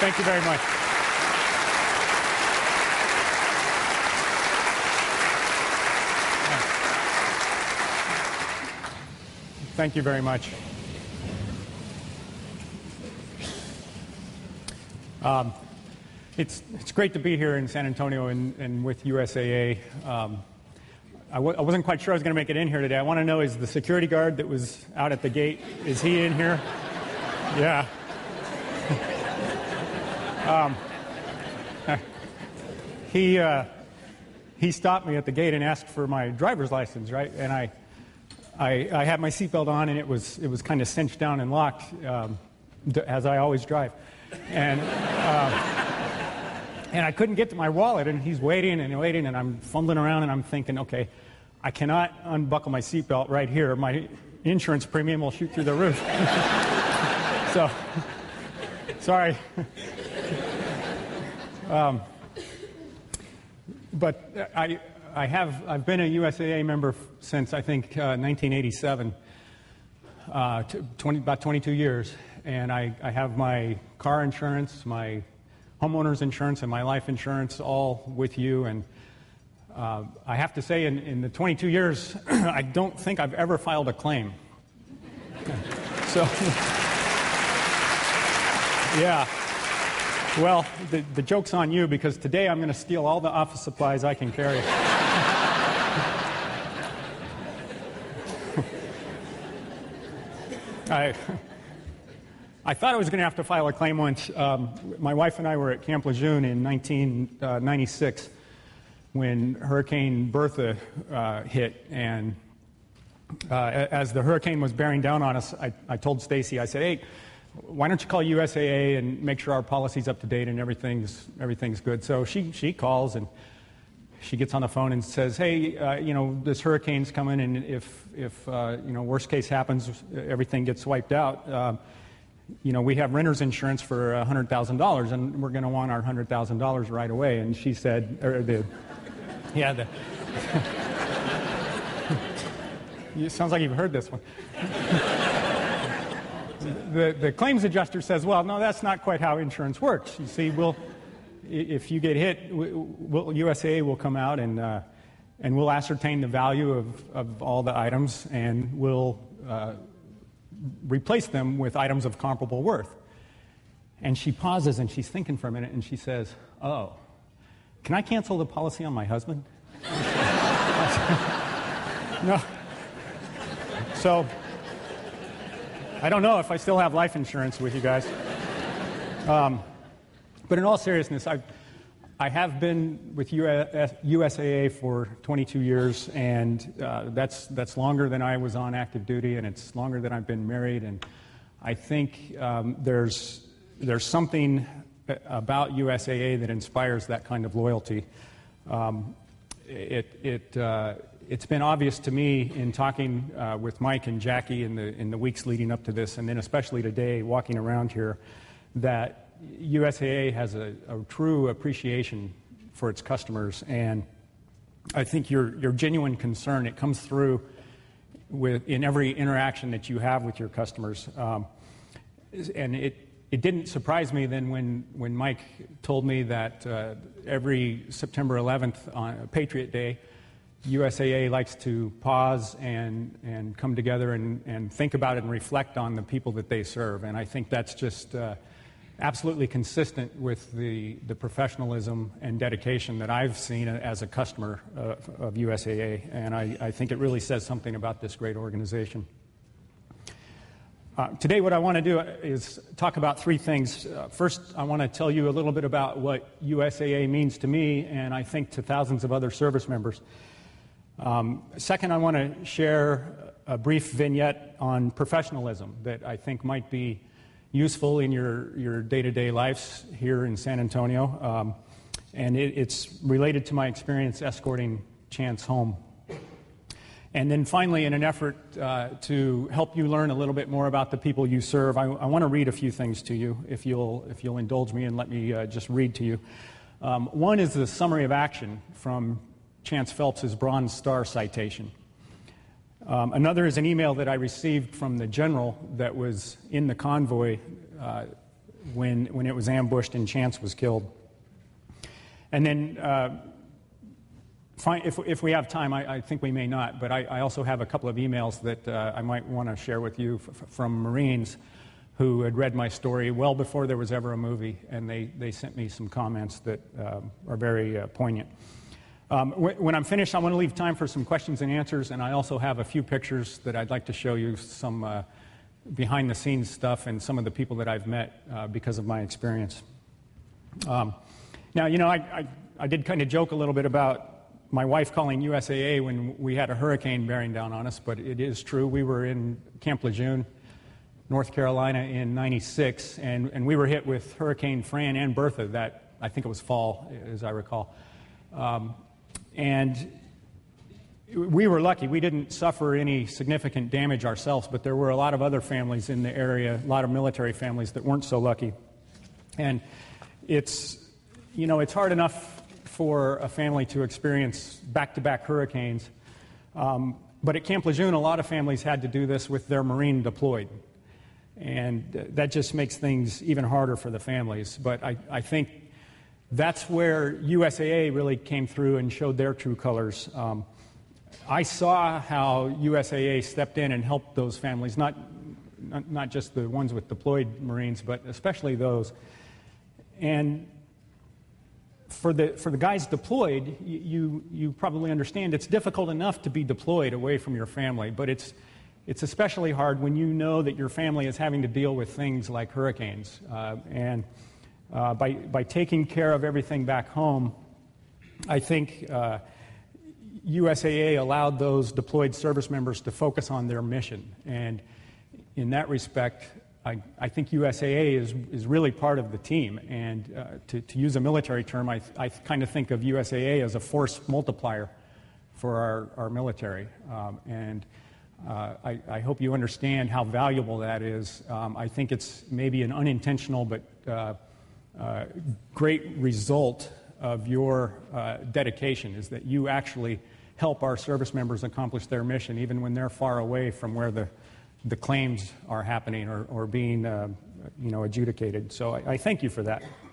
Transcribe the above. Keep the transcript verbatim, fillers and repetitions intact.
Thank you very much. Thank you very much. Um, it's, it's great to be here in San Antonio and, and with U S A A. Um, I, w I wasn't quite sure I was going to make it in here today. I want to know, is the security guard that was out at the gate, is he in here? Yeah. um, he, uh, he stopped me at the gate and asked for my driver's license, right? And I... I, I had my seatbelt on, and it was it was kind of cinched down and locked, um, as I always drive, and uh, and I couldn't get to my wallet, and he's waiting and waiting, and I'm fumbling around, and I'm thinking, okay, I cannot unbuckle my seatbelt right here. My insurance premium will shoot through the roof. So, sorry. um, but I. I have, I've been a U S A A member since, I think, uh, nineteen eighty-seven, uh, twenty, about twenty-two years, and I, I have my car insurance, my homeowner's insurance, and my life insurance all with you, and uh, I have to say, in, in the twenty-two years, I don't think I've ever filed a claim. So, yeah. Well, the, the joke's on you, because today I'm going to steal all the office supplies I can carry. I, I thought I was going to have to file a claim once. Um, my wife and I were at Camp Lejeune in nineteen ninety-six when Hurricane Bertha uh, hit, and uh, as the hurricane was bearing down on us, I, I told Stacy, I said, hey, why don't you call U S A A and make sure our policy's up to date and everything's everything's good. So she she calls, and she gets on the phone and says, hey, uh, you know, this hurricane's coming, and if if uh, you know, worst case happens, everything gets wiped out. Uh, you know, we have renter's insurance for a hundred thousand dollars, and we're going to want our hundred thousand dollars right away. And she said, or the yeah, the it sounds like you've heard this one. The, the claims adjuster says, well, no, that's not quite how insurance works. You see, we'll, if you get hit, we'll, U S A A will come out and, uh, and we'll ascertain the value of, of all the items, and we'll uh, replace them with items of comparable worth. And she pauses, and she's thinking for a minute, and she says, oh, can I cancel the policy on my husband? No. So... I don't know if I still have life insurance with you guys. Um, but in all seriousness, I, I have been with U S A A for twenty-two years, and uh, that's, that's longer than I was on active duty, and it's longer than I've been married. And I think um, there's, there's something about U S A A that inspires that kind of loyalty. Um, it, it, uh, It's been obvious to me in talking uh, with Mike and Jackie in the in the weeks leading up to this, and then especially today, walking around here, that U S A A has a, a true appreciation for its customers, and I think your your genuine concern, it comes through with in every interaction that you have with your customers, um, and it. It didn't surprise me then when, when Mike told me that uh, every September eleventh on Patriot Day, U S A A likes to pause and, and come together and, and think about it and reflect on the people that they serve. And I think that's just uh, absolutely consistent with the, the professionalism and dedication that I've seen as a customer uh, of U S A A. And I, I think it really says something about this great organization. Uh, today what I want to do is talk about three things. Uh, first, I want to tell you a little bit about what U S A A means to me, and I think to thousands of other service members. Um, second, I want to share a brief vignette on professionalism that I think might be useful in your, your day-to-day lives here in San Antonio. Um, and it, it's related to my experience escorting Chance home. And then finally, in an effort uh, to help you learn a little bit more about the people you serve, I, I want to read a few things to you, if you'll, if you'll indulge me and let me uh, just read to you. Um, one is the summary of action from Chance Phelps's Bronze Star citation. Um, another is an email that I received from the general that was in the convoy uh, when, when it was ambushed and Chance was killed. And then, uh, fine, if, if we have time, I, I think we may not, but I, I also have a couple of emails that uh, I might want to share with you f- from Marines who had read my story well before there was ever a movie, and they, they sent me some comments that uh, are very uh, poignant. Um, w- when I'm finished, I want to leave time for some questions and answers, and I also have a few pictures that I'd like to show you, some uh, behind-the-scenes stuff and some of the people that I've met uh, because of my experience. Um, now, you know, I, I, I did kind of joke a little bit about my wife calling U S A A when we had a hurricane bearing down on us, but it is true. We were in Camp Lejeune, North Carolina in ninety-six, and, and we were hit with Hurricane Fran and Bertha that, I think it was fall, as I recall. Um, and we were lucky. We didn't suffer any significant damage ourselves, but there were a lot of other families in the area, a lot of military families that weren't so lucky. And it's, you know, it's hard enough for a family to experience back-to-back hurricanes. Um, but at Camp Lejeune, a lot of families had to do this with their Marine deployed. And that just makes things even harder for the families. But I, I think that's where U S A A really came through and showed their true colors. Um, I saw how U S A A stepped in and helped those families, not, not, not just the ones with deployed Marines, but especially those. And for the, for the guys deployed, you, you probably understand it's difficult enough to be deployed away from your family, but it's It's especially hard when you know that your family is having to deal with things like hurricanes. Uh, and uh, by, by taking care of everything back home, I think uh, U S A A allowed those deployed service members to focus on their mission. And in that respect, I, I think U S A A is, is really part of the team. And uh, to, to use a military term, I, I kind of think of U S A A as a force multiplier for our, our military. Um, and Uh, I, I hope you understand how valuable that is. Um, I think it's maybe an unintentional but uh, uh, great result of your uh, dedication, is that you actually help our service members accomplish their mission even when they're far away from where the, the claims are happening or, or being uh, you know, adjudicated. So I, I thank you for that.